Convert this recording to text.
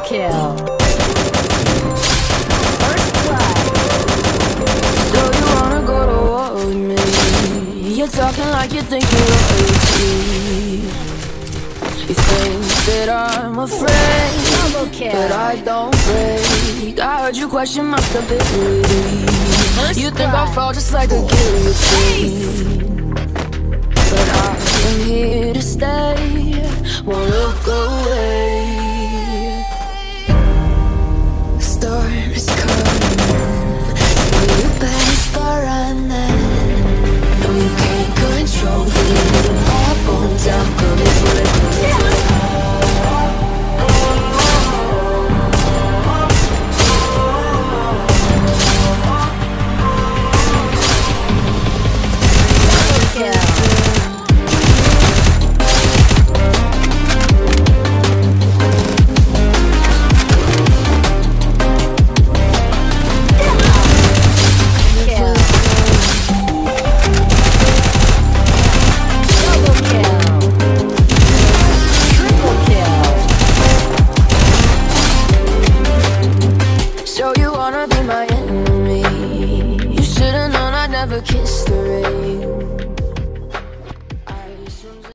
kill. First blood. So you wanna go to war with me? You're talking like you think you're royalty. You think that I'm afraid, Double kill. but I don't break. I heard you question my stability. First You think blood. I'll fall just like a guillotine, but I am here to stay, won't look away. The storm is coming, so you better start running. No, you can't control the little heart bones. I'm coming for the So you wanna be my enemy? You should've known I'd never kiss the rain.